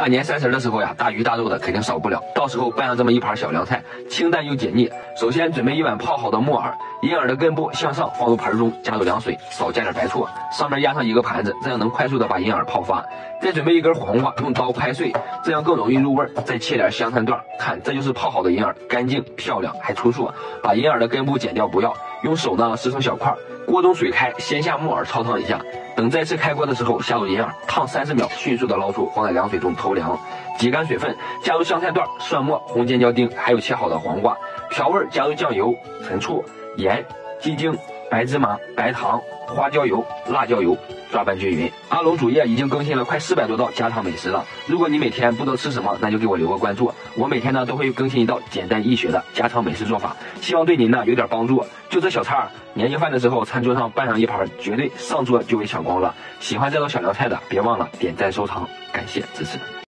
大年30的时候呀，大鱼大肉的肯定少不了，到时候拌上这么一盘小凉菜，清淡又解腻。首先准备一碗泡好的木耳，银耳的根部向上放入盘中，加入凉水，少加点白醋，上面压上一个盘子，这样能快速的把银耳泡发。再准备一根黄瓜，用刀拍碎，这样更容易入味。再切点香菜段，看这就是泡好的银耳，干净漂亮还粗硕。把银耳的根部剪掉不要，用手呢撕成小块。锅中水开，先下木耳焯烫一下，等再次开锅的时候下入银耳，烫30秒，迅速的捞出，放在凉水中偷凉，挤干水分，加入香菜段、蒜末、红尖椒丁，还有切好的黄瓜，调味加入酱油、陈醋、盐、鸡精、白芝麻、白糖、花椒油、辣椒油，抓拌均匀。阿龙主页已经更新了快400多道家常美食了，如果你每天不知道吃什么，那就给我留个关注，我每天呢都会更新一道简单易学的家常美食做法，希望对您呢有点帮助。就这小菜，年夜饭的时候餐桌上拌上一盘，绝对上桌就被抢光了。喜欢这道小凉菜的，别忘了点赞收藏，感谢支持。